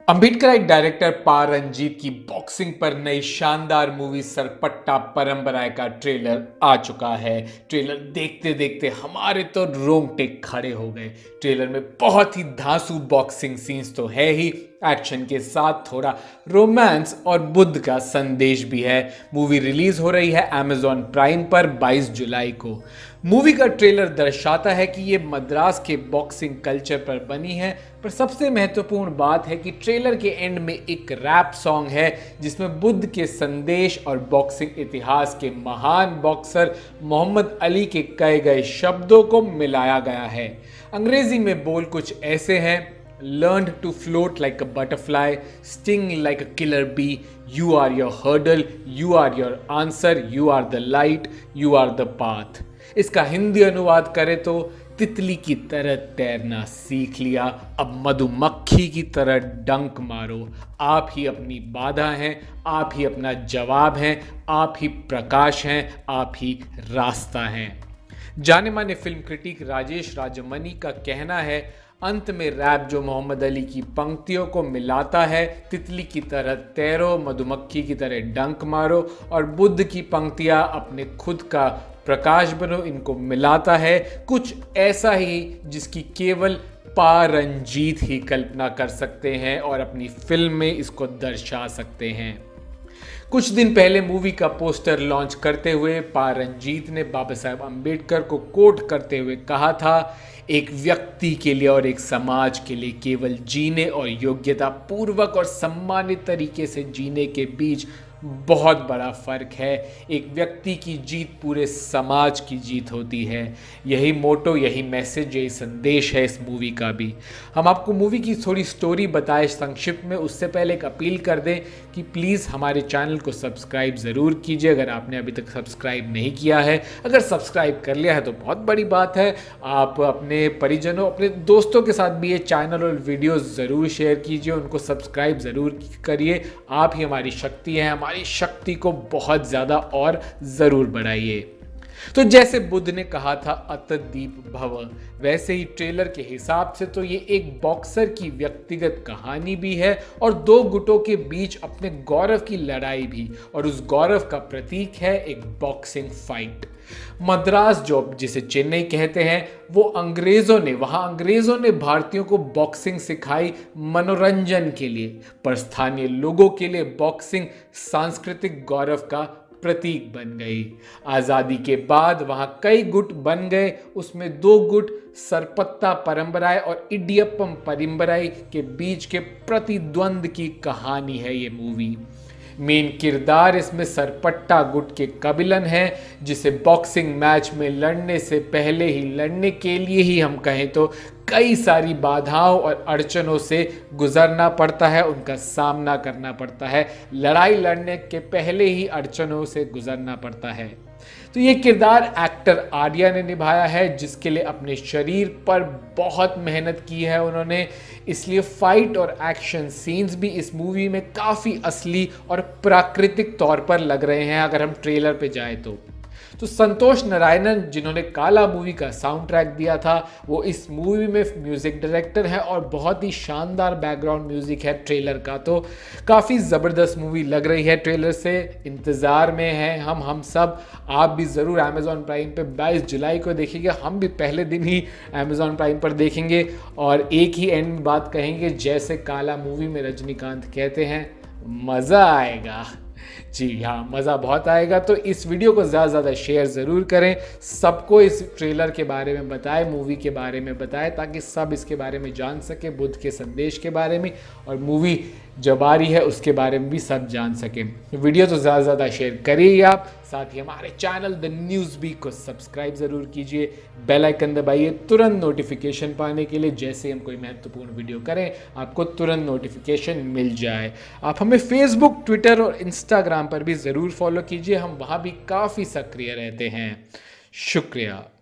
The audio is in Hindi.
अम्बेडकराइट डायरेक्टर पा रंजीत की बॉक्सिंग पर नई शानदार मूवी सरपट्टा परंपरा का ट्रेलर आ चुका है। ट्रेलर देखते देखते हमारे तो रोंगटे खड़े हो गए। ट्रेलर में बहुत ही धांसू बॉक्सिंग सीन्स तो है ही, एक्शन के साथ थोड़ा रोमांस और बुद्ध का संदेश भी है। मूवी रिलीज हो रही है Amazon प्राइम पर 22 जुलाई को। मूवी का ट्रेलर दर्शाता है कि ये मद्रास के बॉक्सिंग कल्चर पर बनी है, पर सबसे महत्वपूर्ण बात है कि ट्रेलर के एंड में एक रैप सॉन्ग है जिसमें बुद्ध के संदेश और बॉक्सिंग इतिहास के महान बॉक्सर मोहम्मद अली के कहे गए शब्दों को मिलाया गया है। अंग्रेजी में बोल कुछ ऐसे हैं: Learn to float like a butterfly, sting like a killer bee. You are your hurdle, you are your answer, you are the light, you are the path. इसका हिंदी अनुवाद करें तो तितली की तरह तैरना सीख लिया, अब मधुमक्खी की तरह डंक मारो। आप ही अपनी बाधा हैं, आप ही अपना जवाब हैं, आप ही प्रकाश हैं, आप ही रास्ता हैं। जाने माने फिल्म क्रिटिक राजेश राजमनी का कहना है, अंत में रैप जो मोहम्मद अली की पंक्तियों को मिलाता है, तितली की तरह तैरो, मधुमक्खी की तरह डंक मारो, और बुद्ध की पंक्तियां अपने खुद का प्रकाश बनो, इनको मिलाता है कुछ ऐसा ही जिसकी केवल पा रंजीत ही कल्पना कर सकते हैं और अपनी फिल्म में इसको दर्शा सकते हैं। कुछ दिन पहले मूवी का पोस्टर लॉन्च करते हुए पा रंजीत ने बाबा साहेब अम्बेडकर को कोट करते हुए कहा था, एक व्यक्ति के लिए और एक समाज के लिए केवल जीने और योग्यता पूर्वक और सम्मानित तरीके से जीने के बीच बहुत बड़ा फर्क है। एक व्यक्ति की जीत पूरे समाज की जीत होती है। यही मोटो, यही मैसेज, यही संदेश है इस मूवी का भी। हम आपको मूवी की थोड़ी स्टोरी बताएं संक्षिप्त में, उससे पहले एक अपील कर दें कि प्लीज़ हमारे चैनल को सब्सक्राइब ज़रूर कीजिए अगर आपने अभी तक सब्सक्राइब नहीं किया है। अगर सब्सक्राइब कर लिया है तो बहुत बड़ी बात है। आप अपने परिजनों, अपने दोस्तों के साथ भी ये चैनल और वीडियो ज़रूर शेयर कीजिए, उनको सब्सक्राइब ज़रूर करिए। आप ही हमारी शक्ति है, हमारी शक्ति को बहुत ज़्यादा और ज़रूर बढ़ाइए। तो जैसे बुद्ध ने कहा था अत दीप भव, वैसे ही ट्रेलर के हिसाब से तो ये एक बॉक्सर की व्यक्तिगत कहानी भी है और दो गुटों के बीच अपने गौरव की लड़ाई भी, और उस गौरव का प्रतीक है एक बॉक्सिंग फाइट। मद्रास जो जिसे चेन्नई कहते हैं, वो वहाँ अंग्रेजों ने भारतीयों को बॉक्सिंग सिखाई मनोरंजन के लिए, पर स्थानीय लोगों के लिए बॉक्सिंग सांस्कृतिक गौरव का प्रतीक बन गई। आज़ादी के बाद वहाँ कई गुट बन गए, उसमें दो गुट सरपट्टा परंपराएं और इडियप्पम परंपराएं के बीच के प्रतिद्वंद की कहानी है ये मूवी। मेन किरदार इसमें सरपट्टा गुट के कबिलन है, जिसे बॉक्सिंग मैच में लड़ने से पहले ही, लड़ने के लिए ही हम कहें तो, कई सारी बाधाओं और अड़चनों से गुजरना पड़ता है, उनका सामना करना पड़ता है। लड़ाई लड़ने के पहले ही अड़चनों से गुजरना पड़ता है। तो ये किरदार एक्टर आर्या ने निभाया है, जिसके लिए अपने शरीर पर बहुत मेहनत की है उन्होंने, इसलिए फाइट और एक्शन सीन्स भी इस मूवी में काफ़ी असली और प्राकृतिक तौर पर लग रहे हैं अगर हम ट्रेलर पे जाए तो संतोष नारायणन, जिन्होंने काला मूवी का साउंड ट्रैक दिया था, वो इस मूवी में म्यूज़िक डायरेक्टर हैं और बहुत ही शानदार बैकग्राउंड म्यूज़िक है ट्रेलर का। तो काफ़ी ज़बरदस्त मूवी लग रही है ट्रेलर से। इंतज़ार में हैं हम सब। आप भी ज़रूर Amazon प्राइम पे 22 जुलाई को देखिएगा। हम भी पहले दिन ही Amazon प्राइम पर देखेंगे और एक ही एंड बात कहेंगे, जैसे काला मूवी में रजनीकांत कहते हैं, मज़ा आएगा। जी हाँ, मज़ा बहुत आएगा। तो इस वीडियो को ज़्यादा से ज़्यादा शेयर ज़रूर करें, सबको इस ट्रेलर के बारे में बताएं, मूवी के बारे में बताएं, ताकि सब इसके बारे में जान सके, बुद्ध के संदेश के बारे में, और मूवी जब आ रही है उसके बारे में भी सब जान सकें। वीडियो तो ज़्यादा से ज़्यादा शेयर करिए आप, साथ ही हमारे चैनल द न्यूज़ बीट को सब्सक्राइब ज़रूर कीजिए, बेल आइकन दबाइए तुरंत नोटिफिकेशन पाने के लिए। जैसे हम कोई महत्वपूर्ण वीडियो करें आपको तुरंत नोटिफिकेशन मिल जाए। आप हमें फेसबुक, ट्विटर और इंस्टाग्राम पर भी ज़रूर फॉलो कीजिए, हम वहाँ भी काफ़ी सक्रिय रहते हैं। शुक्रिया।